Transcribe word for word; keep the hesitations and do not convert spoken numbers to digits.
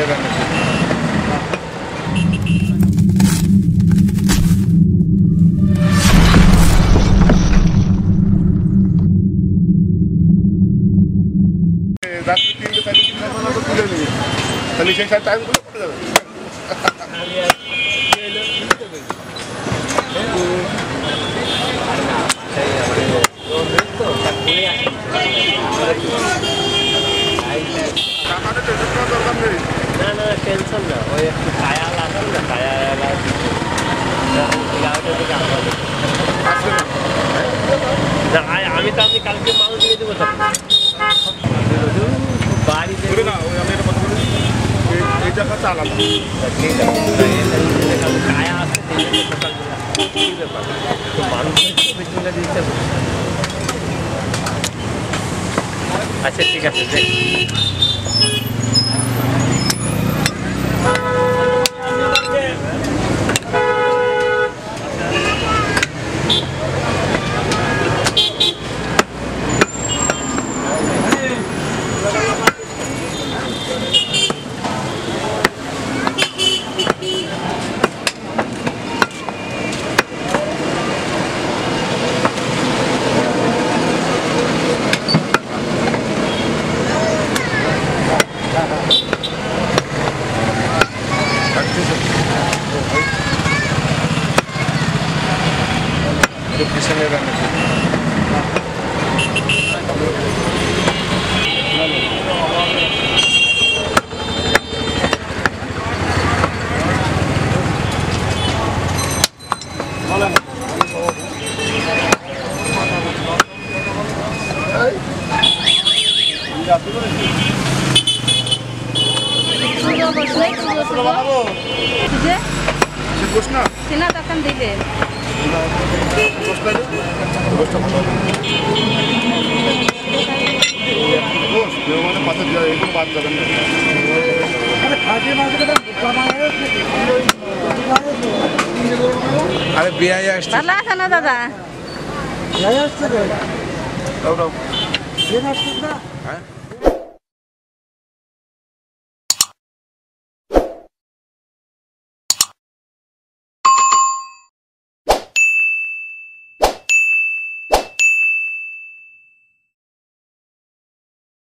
রাত্রি তিনটে চারটে তিনটা তো তুলে নিয়ে তাহলে সেই সাথে টাইমগুলো পড়ে যাবে। না না টেনশন না, ওই একটু ছায়া লাগান না, ছায়া আমি তো আমি কালকে মাল দিয়ে দেবো বাড়িতে না ওই আমি একটা কথা বলি, এই জায়গা চালাম ঠিক আছে ছায়া আসছে সকালবেলা কী ব্যাপার তো মানুষের চোখে চলে দিতে হবে। আচ্ছা ঠিক আছে দেখ পিছনে রান্না চেনা তখন দিলে পাথর দিয়ে এরকম বাদ যাবেন না। আরে বিয়ে আসছে ভালো আছে না দাদা? হ্যাঁ